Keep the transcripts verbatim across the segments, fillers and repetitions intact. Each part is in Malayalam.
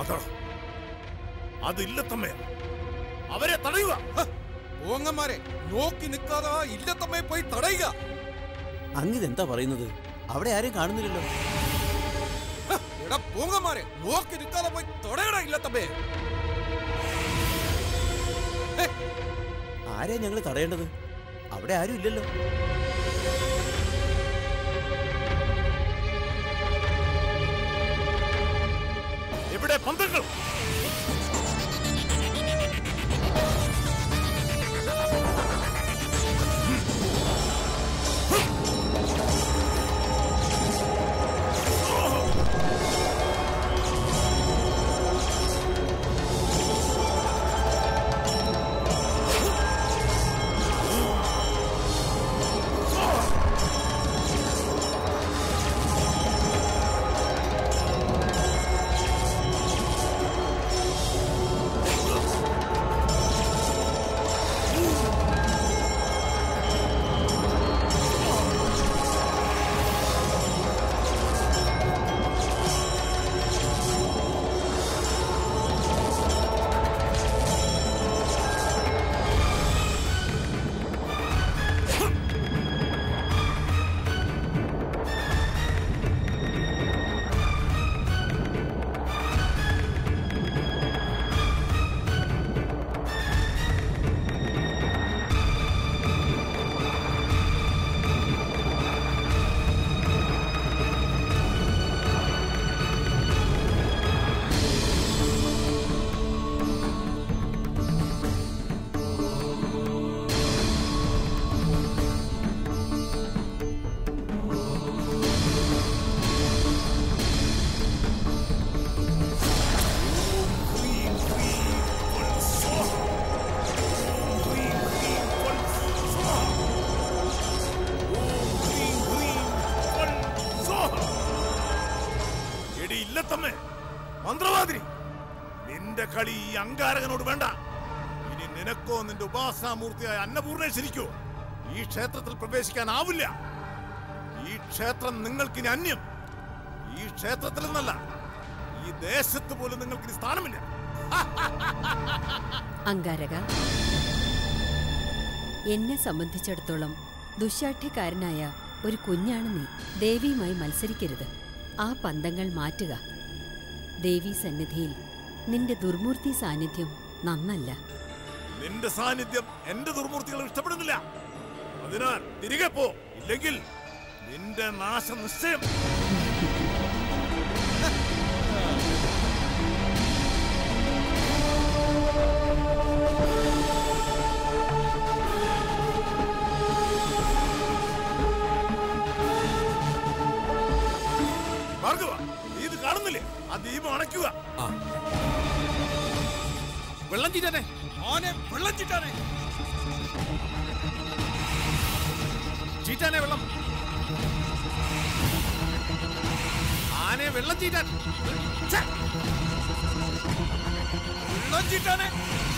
അതില്ലത്തമ്മേ, അവരെ തടയുക. പോങ്ങന്മാരെ നോക്കി നിൽക്കാതെ ഇല്ലത്തമ്മയെ പോയി തടയുക. അങ്ങിതെന്താ പറയുന്നത്? അവിടെ ആരെയും കാണുന്നില്ലല്ലോ. എടാ പോങ്ങന്മാരെ നോക്കി നിൽക്കാതെ പോയി തടയടാ ഇല്ലത്തമ്മയെ. ആരെയാ ഞങ്ങൾ തടയേണ്ടത്? അവിടെ ആരും ഇല്ലല്ലോ. എവിടെ പന്തങ്ങൾ? മന്ത്രവാദിനി, നിന്റെ കളി ഈ അങ്കാരകനോട് വേണ്ട. ഇനി നിനക്കോ നിന്റെ ഉപാസനാമൂർത്തിയായ അന്നപൂർണേശ്വരിക്കോ ഈ ക്ഷേത്രത്തിൽ പ്രവേശിക്കാനാവില്ല. ഈ ക്ഷേത്രം നിങ്ങൾക്കിനി അന്യം. ഈ ക്ഷേത്രത്തിൽ നിന്നല്ല, ഈ ദേശത്ത് പോലും നിങ്ങൾക്കിനി സ്ഥാനമില്ല. അങ്കാരക, എന്നെ സംബന്ധിച്ചിടത്തോളം ദുശ്ശാഠ്യക്കാരനായ ഒരു കുഞ്ഞാണ് നീ. ദേവിയുമായി മത്സരിക്കരുത്. ആ പന്തങ്ങൾ മാറ്റുക. ദേവി സന്നിധിയിൽ നിന്റെ ദുർമൂർത്തി സാന്നിധ്യം നന്നല്ല. നിന്റെ സാന്നിധ്യം എന്റെ ദുർമൂർത്തികൾ ഇഷ്ടപ്പെടുന്നില്ല. അതിനാൽ തിരികെ പോ, ഇല്ലെങ്കിൽ നിന്റെ നാശം നിശ്ചയം. ഭാർഗവ, നീ ഇത് കാണുന്നില്ലേ? ആ ദീപം അണയ്ക്കുക. വെള്ളം ചീറ്റാനെ, ആനെ വെള്ളം ചീറ്റാനെ, ചീറ്റാനെ വെള്ളം, ആനെ വെള്ളം ചീറ്റാൻ, വെള്ളം ചീറ്റാനെ.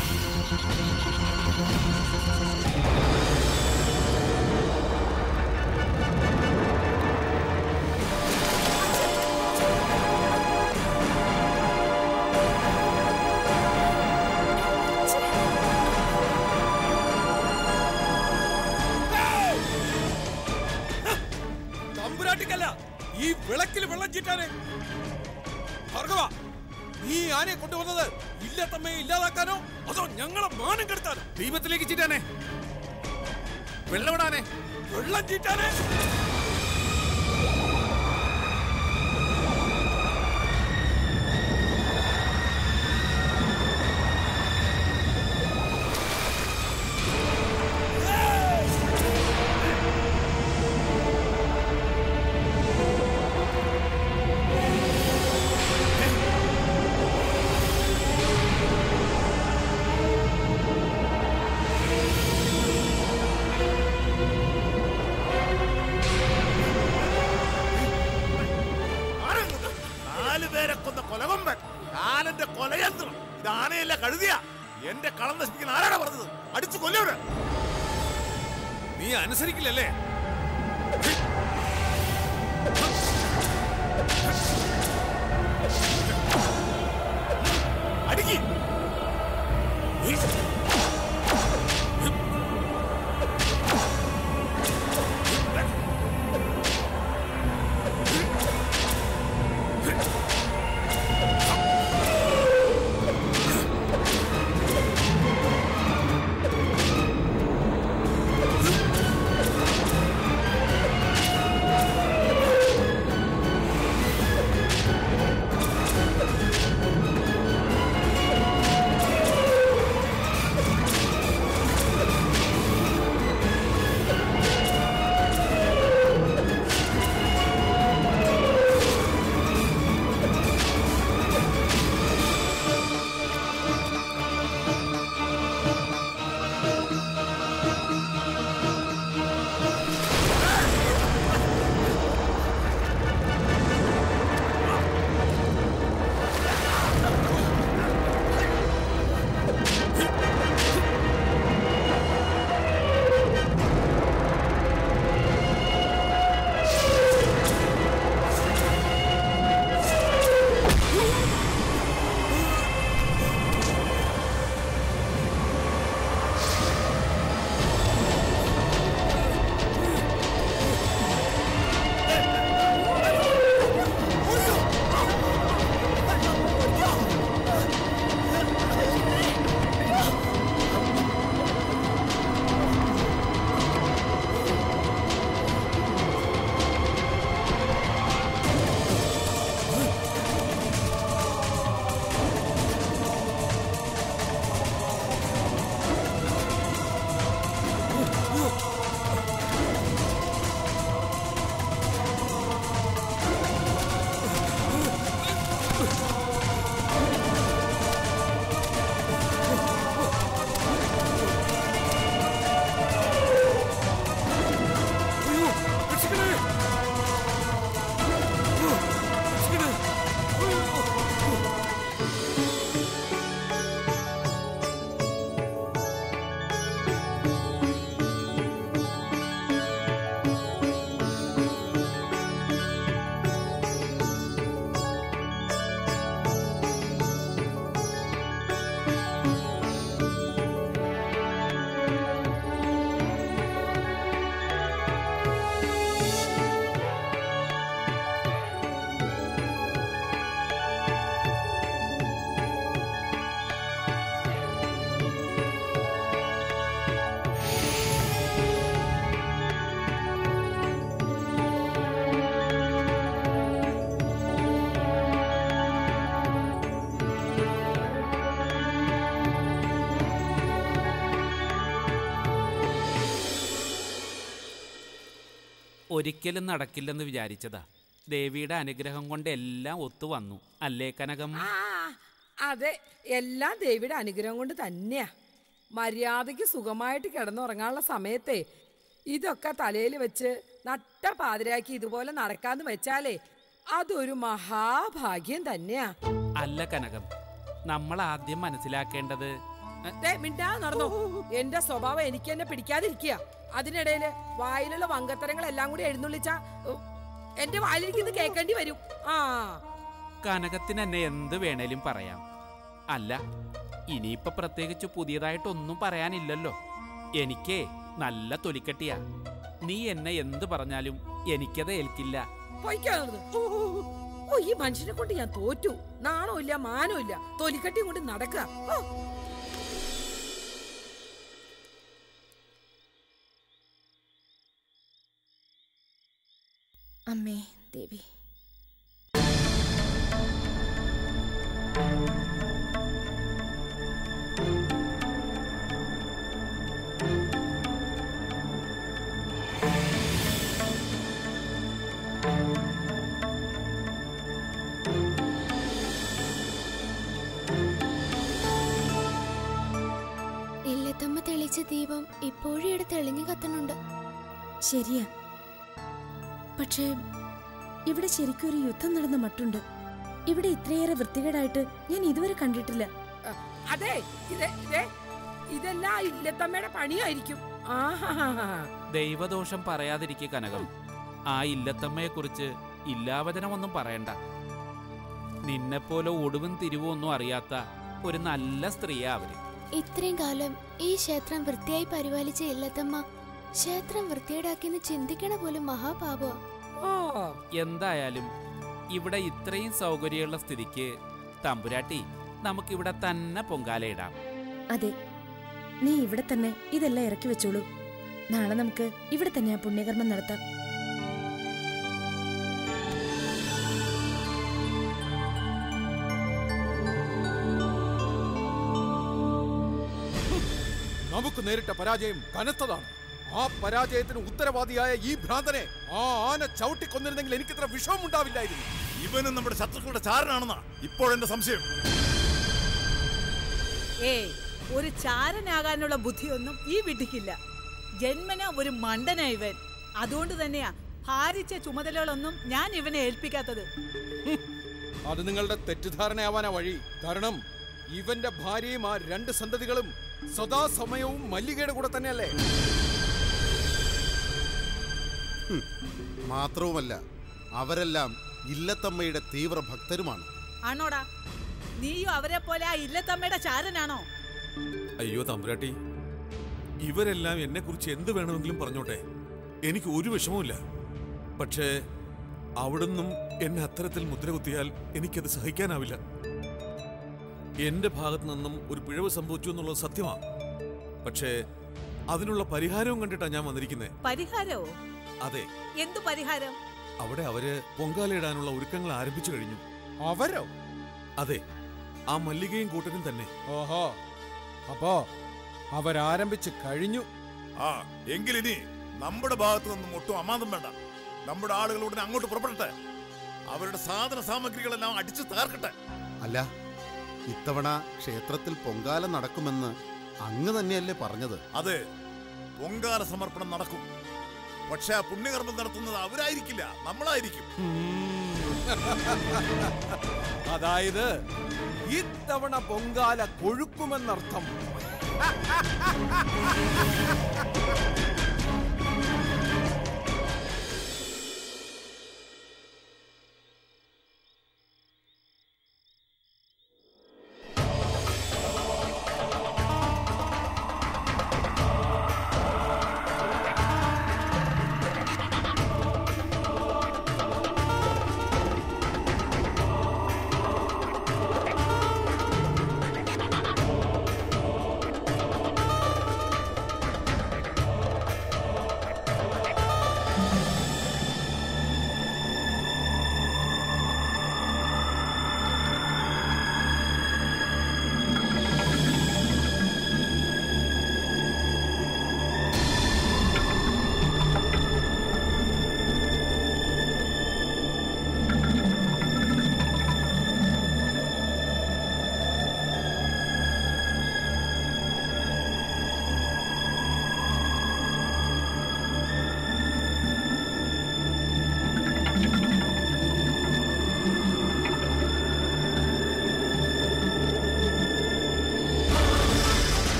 ഈ വിളക്കിൽ വെള്ളം ചീറ്റാനെ. ഭാർഗവ, നീ ആനെ കൊണ്ടുവന്നത് ഇല്ലത്തമ്മയെ ഇല്ലാതാക്കാനോ അതോ ഞങ്ങളെ മാനം കെടുത്താനോ? ദൈവത്തിലേക്ക് ചീറ്റാനെ, വെള്ളമിടാനെ, വെള്ളം ചീറ്റാനെ. കഴുതിയ എന്റെ കളം നശിപ്പിക്കുന്ന ആരാണ് പറഞ്ഞത്? അടിച്ചു കൊല്ലവര്. നീ അനുസരിക്കില്ലല്ലേ? ഒരിക്കലും നടക്കില്ലെന്ന് വിചാരിച്ചതാ. ദേവിയുടെ അനുഗ്രഹം കൊണ്ട് എല്ലാം ഒത്തു വന്നു, അല്ലേ കനകം? അതെ, എല്ലാം ദേവിയുടെ അനുഗ്രഹം കൊണ്ട് തന്നെയാ. മര്യാദയ്ക്ക് സുഖമായിട്ട് കിടന്നുറങ്ങാനുള്ള സമയത്തെ ഇതൊക്കെ തലയിൽ വെച്ച് നട്ട പാതിരാക്കി ഇതുപോലെ നടക്കാന്ന് വെച്ചാലേ അതൊരു മഹാഭാഗ്യം തന്നെയാ. അല്ല കനകം, നമ്മൾ ആദ്യം മനസ്സിലാക്കേണ്ടത് മിണ്ടാ നടന്നോ. എന്റെ സ്വഭാവം എനിക്ക് തന്നെ പിടിക്കാതിരിക്കുക. അതിനിടയില് വായിലുള്ള വങ്കത്തരങ്ങളെല്ലാം കൂടി എഴുന്നള്ളിച്ച എന്റെ വായിലിരിക്കുന്നത് കേൾക്കേണ്ടി വരും. ആ കനകത്തിന് എന്നെ എന്ത് വേണേലും പറയാം. അല്ല, ഇനിയിപ്പൊ പ്രത്യേകിച്ച് പുതിയതായിട്ടൊന്നും പറയാനില്ലല്ലോ. എനിക്കേ നല്ല തൊലിക്കട്ടിയാ. നീ എന്നെ എന്ത് പറഞ്ഞാലും എനിക്കത് ഏൽക്കില്ല. ഓ, ഈ മനുഷ്യനെ കൊണ്ട് ഞാൻ തോറ്റു. നാണോ ഇല്ല, മാനോ ഇല്ല, തൊലിക്കട്ടിയും കൊണ്ട് നടക്കുക. അമ്മേ ദേവി, ഇല്ലത്തമ്മ തെളിച്ച ദീപം ഇപ്പോഴും ഇവിടെ തെളിഞ്ഞു കത്തുന്നുണ്ട്. ശരിയാ. പക്ഷേ ഇവിടെ ശരിക്കും ഒരു യുദ്ധം നടന്ന മട്ടുണ്ട്. ഇവിടെ ഇത്രയേറെ വൃത്തികേടായിട്ട് ഞാൻ ഇതുവരെ കണ്ടിട്ടില്ല. അതെ, ഇതെല്ലാം ഇല്ലത്തമ്മയുടെ പണിയായിരിക്കും. ദൈവദോഷം പറയാതിരിക്കുക കനകം. ആ ഇല്ലത്തമ്മയെ കുറിച്ച് ഇല്ലാവചനമൊന്നും പറയണ്ട. നിന്നെപ്പോലെ ഒടുവും തിരിവും ഒന്നും അറിയാത്ത ഒരു നല്ല സ്ത്രീയാ അവര്. ഇത്രയും കാലം ഈ ക്ഷേത്രം വൃത്തിയായി പരിപാലിച്ച ഇല്ലത്തമ്മ ക്ഷേത്രം വൃത്തിയേടാക്കിന്ന് ചിന്തിക്കണ പോലും മഹാപാപ. എന്തായാലും ഇവിടെ ഇത്രയും സൗകര്യമുള്ള സ്ഥിതിക്ക് തമ്പുരാട്ടി നമുക്കിവിടെ തന്നെ പൊങ്കാലയിടാം. അതെ, നീ ഇവിടെ തന്നെ ഇതെല്ലാം ഇറക്കി വെച്ചോളൂ. നാളെ നമുക്ക് ഇവിടെ തന്നെ ആ പുണ്യകർമ്മം നടത്താം. നമുക്ക് നേരിട്ട പരാജയം കനത്തതാണ്. ആ പരാജയത്തിന് ഉത്തരവാദിയായ ഈ ഭ്രാന്തനെ ആ ആന ചവിട്ടിക്കൊന്നിരുന്നെങ്കിൽ എനിക്കിത്ര വിഷമം ഉണ്ടാവില്ലായിരുന്നു. ഇവനും നമ്മുടെ ശത്രുക്കളുടെ ചാരനാണെന്നാ ഇപ്പോഴെന്റെ സംശയം. ഏ ഒരു ചാരനാകാനുള്ള ബുദ്ധിയൊന്നും ഈ വിധിക്കില്ല. ജന്മന ഒരു മണ്ടനാ ഇവൻ. അതുകൊണ്ട് തന്നെയാ ഭാരിച്ച ചുമതലകളൊന്നും ഞാൻ ഇവനെ ഏൽപ്പിക്കാത്തത്. അത് നിങ്ങളുടെ തെറ്റിദ്ധാരണയാവാനാ വഴി. കാരണം ഇവന്റെ ഭാര്യയും ആ രണ്ട് സന്തതികളും സദാസമയവും മല്ലികയുടെ കൂടെ തന്നെയല്ലേ? മാത്രവുമല്ല, അവരെല്ലാം ഇല്ലത്തമ്മയുടെ തീവ്ര ഭക്തരുമാണ്. ആണോടാ? നീയും അവരെ പോലെ ആ ഇല്ലത്തമ്മയുടെ ചാരനാണോ? അയ്യോ തമ്പുരാട്ടി, ഇവരെല്ലാം എന്നെ കുറിച്ച് എന്ത് വേണമെങ്കിലും പറഞ്ഞോട്ടെ, എനിക്ക് ഒരു വിഷമവുമില്ല. പക്ഷേ അവിടുന്നും എന്നെ അത്തരത്തിൽ മുദ്രകുത്തിയാൽ എനിക്കത് സഹിക്കാനാവില്ല. എന്റെ ഭാഗത്തു നിന്നും ഒരു പിഴവ് സംഭവിച്ചു എന്നുള്ളത് സത്യമാണ്. പക്ഷേ അതിനുള്ള പരിഹാരവും കണ്ടിട്ടാണ് ഞാൻ വന്നിരിക്കുന്നത്. പരിഹാരമോ? അതെ. എന്തു പരിഹാരം? അവിടെ അവര് പൊങ്കാലയിടാനുള്ള ഒരുക്കങ്ങൾ ആരംഭിച്ചു കഴിഞ്ഞു. അവരോ? അതെ, ആ മല്ലികയും കൂട്ടരും തന്നെ. ഓഹോ, അപ്പോ അവരാരംഭിച്ചു കഴിഞ്ഞു. ആ എങ്കിലിനി നമ്മുടെ ഭാഗത്തു നിന്നും ഒട്ടും അമാന്തം വേണ്ട. നമ്മുടെ ആളുകൾ ഉടനെ അങ്ങോട്ട് പുറപ്പെടട്ടെ. അവരുടെ സാധന സാമഗ്രികളെല്ലാം അടിച്ചു തകർക്കട്ടെ. അല്ല, ഇത്തവണ ക്ഷേത്രത്തിൽ പൊങ്കാല നടക്കുമെന്ന് അങ്ങ് തന്നെയല്ലേ പറഞ്ഞത്? അതെ, പൊങ്കാല സമർപ്പണം നടക്കും. പക്ഷെ ആ പുണ്യകർമ്മം നടത്തുന്നത് അവരായിരിക്കില്ല, നമ്മളായിരിക്കും. അതായത് ഇത്തവണ പൊങ്കാല കൊഴുക്കുമെന്നർത്ഥം.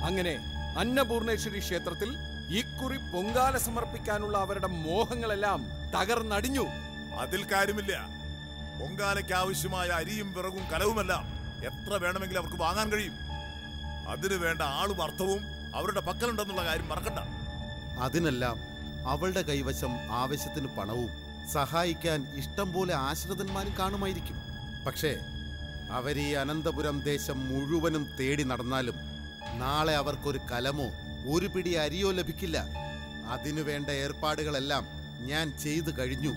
അങ്ങനെ അന്നപൂർണേശ്വരി ക്ഷേത്രത്തിൽ ഇക്കുറി പൊങ്കാല സമർപ്പിക്കാനുള്ള അവരുടെ മോഹങ്ങളെല്ലാം തകർന്നടിഞ്ഞു. അതിൽ കാര്യമില്ല. പൊങ്കാലയ്ക്ക് ആവശ്യമായ അരിയും വിറകും കലവുമെല്ലാം എത്ര വേണമെങ്കിലും അവർക്ക് വാങ്ങാൻ കഴിയും. അതിനു വേണ്ട ആളും അർത്ഥവും അവരുടെ പക്കലുണ്ടെന്നുള്ള കാര്യം മറക്കണ്ട. അതിനെല്ലാം അവളുടെ കൈവശം ആവശ്യത്തിന് പണവും സഹായിക്കാൻ ഇഷ്ടം പോലെ ആശ്രിതന്മാരും കാണുമായിരിക്കും. പക്ഷേ അവരീ അനന്തപുരം ദേശം മുഴുവനും തേടി നടന്നാലും നാളെ അവർക്കൊരു കലമോ ഒരു പിടി അരിയോ ലഭിക്കില്ല. അതിനു വേണ്ട ഏർപ്പാടുകളെല്ലാം ഞാൻ ചെയ്തു കഴിഞ്ഞു.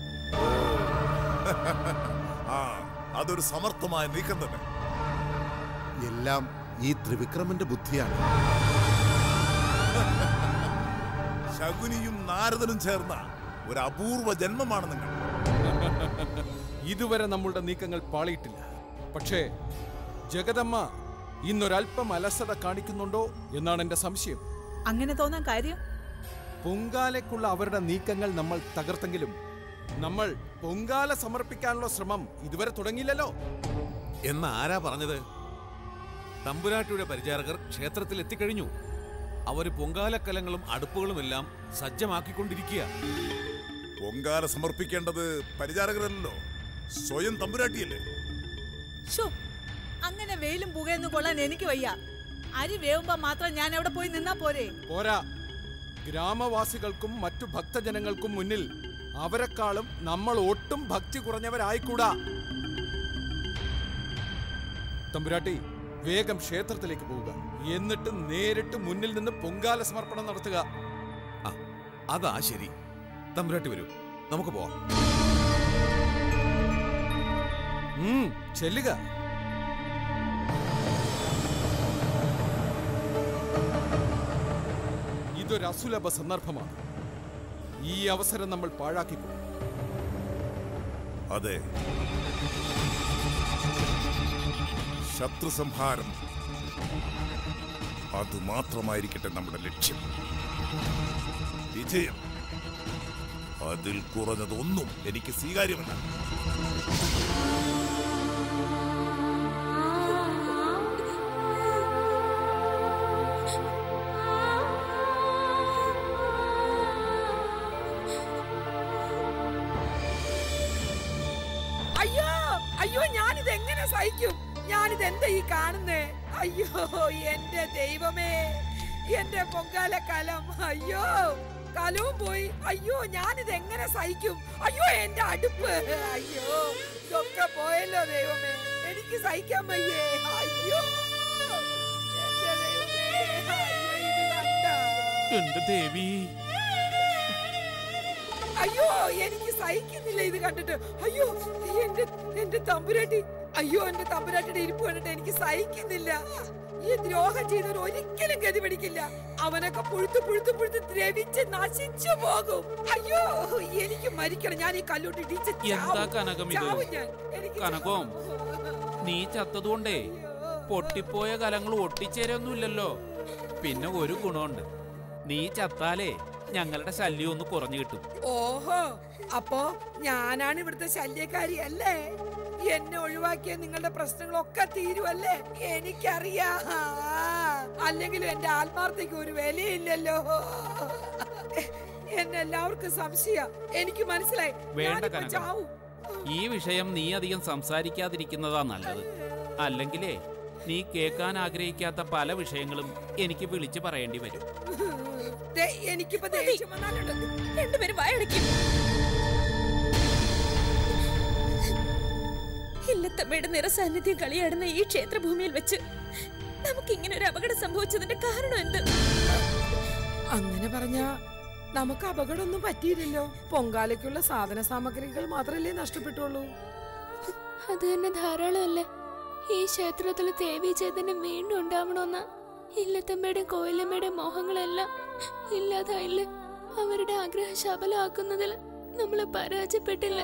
ആ, അതൊരു സമർത്ഥമായ നീക്കം തന്നെ. എല്ലാം ഈ ത്രിവിക്രമന്റെ ബുദ്ധിയാണ്. ശകുനിയും നാരദനും ചേർന്ന ഒരു അപൂർവ ജന്മമാണ് നിങ്ങൾ. ഇതുവരെ നമ്മളുടെ നീക്കങ്ങൾ പാളിയിട്ടില്ല. പക്ഷേ ജഗദമ്മ ഇന്നൊരൽപ്പം അലസത കാണിക്കുന്നുണ്ടോ എന്നാണ് എന്റെ സംശയം. അങ്ങനെ തോന്നാൻ കാര്യം? പൊങ്കാലയ്ക്കുള്ള അവരുടെ നീക്കങ്ങൾ നമ്മൾ തകർത്തെങ്കിലും നമ്മൾ പൊങ്കാല സമർപ്പിക്കാനുള്ള ശ്രമം ഇതുവരെ തുടങ്ങിയില്ലല്ലോ. എന്ന് ആരാ പറഞ്ഞത്? തമ്പുരാട്ടിയുടെ പരിചാരകർ ക്ഷേത്രത്തിൽ എത്തിക്കഴിഞ്ഞു. അവര് പൊങ്കാലക്കലങ്ങളും അടുപ്പുകളും എല്ലാം സജ്ജമാക്കിക്കൊണ്ടിരിക്കുക. പൊങ്കാല സമർപ്പിക്കേണ്ടത് പരിചാരകരല്ലോ, സ്വയം തമ്പുരാട്ടിയല്ലേ. അങ്ങനെ വെയിലും പുകയൊന്നും കൊള്ളാൻ എനിക്ക് വയ്യ. അരി വേവുമ്പോ മാത്രം ഞാൻ അവിടെ പോയി നിന്നാ പോരെ? പോരാ. ഗ്രാമവാസികൾക്കും മറ്റു ഭക്തജനങ്ങൾക്കും മുന്നിൽ അവരെക്കാളും നമ്മൾ ഒട്ടും ഭക്തി കുറഞ്ഞവരായിക്കൂടാ. തമ്പുരാട്ടി, വേഗം ക്ഷേത്രത്തിലേക്ക് പോവുക. എന്നിട്ട് നേരിട്ട് മുന്നിൽ നിന്ന് പൊങ്കാല സമർപ്പണം നടത്തുക. അതാ ശരി. തമ്പുരാട്ടി വരൂ, നമുക്ക് പോവാം. ചെല്ലുക. ഇതൊരു അസുലഭ സന്ദർഭമാണ്. ഈ അവസരം നമ്മൾ പാഴാക്കിക്കോ. അതെ, ശത്രു സംഹാരം അതുമാത്രമായിരിക്കട്ടെ നമ്മുടെ ലക്ഷ്യം. വിജയം അതിൽ കുറഞ്ഞതൊന്നും എനിക്ക് സ്വീകാര്യമല്ല. അയ്യോ അയ്യോ, ഞാനിത് എങ്ങനെ സഹിക്കും? ഞാനിത് എന്താ ഈ കാണുന്നേ? അയ്യോ എന്റെ ദൈവമേ, എന്റെ പൊങ്കാല കലം. അയ്യോ, കലവും പോയി. അയ്യോ, ഞാനിത് എങ്ങനെ സഹിക്കും? അയ്യോ, എന്റെ അടുപ്പ്. അയ്യോ, ഇതൊക്കെ പോയല്ലോ ദൈവമേ, എനിക്ക് സഹിക്കാൻ വയ്യേ. അയ്യോ എന്റെ ദൈവമേ, അയ്യോ ഇത് കണ്ടാ? എന്റെ ദേവി, അയ്യോ എനിക്ക് സഹിക്കുന്നില്ല ഇത് കണ്ടിട്ട്. അയ്യോ എന്റെ എന്റെ തമ്പുരാട്ടി. അയ്യോ എന്റെ തമ്പുരാട്ടിയുടെ ഇരിപ്പ് കണ്ടിട്ട് എനിക്ക് സഹിക്കുന്നില്ല. ഈ ദ്രോഹം ചെയ്തവർ ഒരിക്കലും ഗതി പിടിക്കില്ല. അവനൊക്കെ പുഴുത്തു പുഴുത്തു പുഴുത്ത് ദ്രവിച്ച് നശിച്ചു പോകും. അയ്യോ എനിക്ക് മരിക്കണം. ഞാൻ ഈ കല്ലോട്ട് ഇടിച്ച് എന്താ കനകം ഇത്? കനകവും നീ ചത്തതുകൊണ്ടേ പൊട്ടിപ്പോയ കലങ്ങൾ ഒട്ടിച്ചേരൊന്നുമില്ലല്ലോ. പിന്നെ ഒരു ഗുണമുണ്ട്, നീ ചത്താലേ ഞങ്ങളുടെ ശല്യം ഒന്ന് കുറഞ്ഞു കിട്ടും. ഓഹോ, അപ്പോ ഞാനാണ് ഇവിടുത്തെ ശല്യക്കാരി അല്ലേ? എന്നെ ഒഴിവാക്കിയ നിങ്ങളുടെ പ്രശ്നങ്ങളൊക്കെ തീരുവല്ലേ? എനിക്കറിയാം. അല്ലെങ്കിലും എന്റെ ആത്മാർത്ഥയ്ക്ക് ഒരു വിലയില്ലല്ലോ. എന്നെ എല്ലാവർക്കും സംശയ. എനിക്ക് മനസ്സിലായി. വേണ്ട കനകം, ഈ വിഷയം നീ അധികം സംസാരിക്കാതിരിക്കുന്നതാ നല്ലത്. അല്ലെങ്കിലേ നീ കേൾക്കാൻ ആഗ്രഹിക്കാത്ത പല വിഷയങ്ങളും എനിക്ക് വിളിച്ചു പറയേണ്ടി വരും. എനിക്കിപ്പോ ദേഷ്യം വന്നാലുണ്ട്. രണ്ടുപേരും വായടയ്ക്കും. ഇല്ലത്തമ്മയുടെ നിറസാന്നിധ്യം കളിയാടുന്ന ഈ ക്ഷേത്രഭൂമിയിൽ വെച്ച് നമുക്ക് ഇങ്ങനെ ഒരു അപകടം സംഭവിച്ചതിന്റെ കാരണം എന്ത്? അങ്ങനെ പറഞ്ഞ നമുക്ക് അപകടമൊന്നും പറ്റിയില്ലല്ലോ. പൊങ്കാലയ്ക്കുള്ള സാധന സാമഗ്രികൾ മാത്രമല്ലേ നഷ്ടപ്പെട്ടുള്ളൂ. അത് തന്നെ ധാരാളമല്ലേ. ഈ ക്ഷേത്രത്തിൽ ദേവി ചൈതന്യം വീണ്ടും ഉണ്ടാവണമെന്ന ഇല്ലത്തമ്മയുടെ കോയിലമ്മയുടെ മോഹങ്ങളെല്ലാം ഇല്ലാതായില്ലേ? അവരുടെ ആഗ്രഹം ശബലമാക്കുന്നതിൽ നമ്മളെ പരാജയപ്പെട്ടില്ല.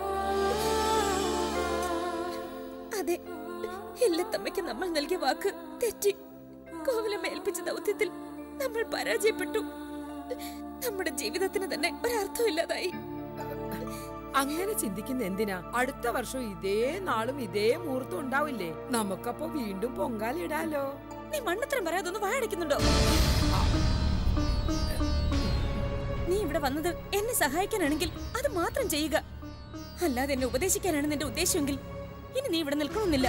അതെ, ഇല്ലത്തമ്മയ്ക്ക് നമ്മൾ നൽകിയ വാക്ക് തെറ്റി. കോവിലമ്മ ഏൽപ്പിച്ച ദൗത്യത്തിൽ നമ്മൾ പരാജയപ്പെട്ടു. നമ്മുടെ ജീവിതത്തിന് തന്നെ ഒരർത്ഥമില്ലാതായി. അങ്ങനെ ചിന്തിക്കുന്ന എന്തിനാ? അടുത്ത വർഷം ഇതേ നാളും ഇതേ മുഹൂർത്തം ഉണ്ടാവില്ലേ? നമുക്കപ്പോ വീണ്ടും പൊങ്കാല ഇടാലോ. നീ മണ്ണത്രം പറയാതൊന്ന് വായടയ്ക്കുന്നുണ്ടോ? നീ ഇവിടെ വന്നത് എന്നെ സഹായിക്കാനാണെങ്കിൽ അത് മാത്രം ചെയ്യുക. അല്ലാതെ എന്നെ ഉപദേശിക്കാനാണ് നിന്റെ ഉദ്ദേശമെങ്കിൽ ഇനി നീ ഇവിടെ നിൽക്കണമെന്നില്ല.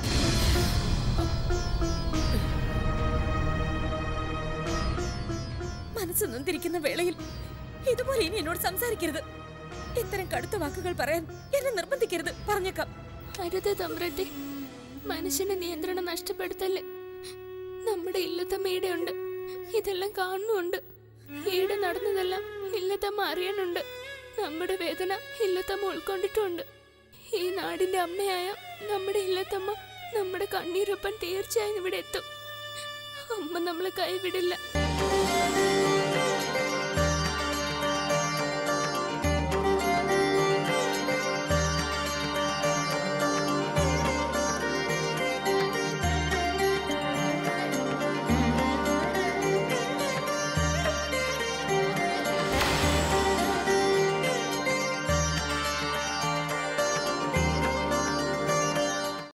മനസ്സ് നൊന്തിരിക്കുന്ന വേളയിൽ ഇതുപോലെ ഇനി എന്നോട് സംസാരിക്കരുത്. ഇത്തരം കടുത്ത വാക്കുകൾ പറയാൻ എന്നെ നിർബന്ധിക്കരുത്. പറഞ്ഞേക്കാം. അരുത് തമ്പ്രത്തെ, മനുഷ്യന്റെ നിയന്ത്രണം നഷ്ടപ്പെടുത്തല്ലേ. നമ്മുടെ ഇല്ലത്തമ്മ ഈടെയുണ്ട്, ഇതെല്ലാം കാണുന്നുണ്ട്. ഈടെ നടന്നതെല്ലാം ഇല്ലത്തമ്മ അറിയണുണ്ട്. നമ്മുടെ വേദന ഇല്ലത്തമ്മ ഉൾക്കൊണ്ടിട്ടുണ്ട്. ഈ നാടിന്റെ അമ്മയായ നമ്മുടെ ഇല്ലത്തമ്മ നമ്മുടെ കണ്ണീരൊപ്പം തീർച്ചയായും ഇവിടെ എത്തും. അമ്മ നമ്മളെ കൈവിടില്ല.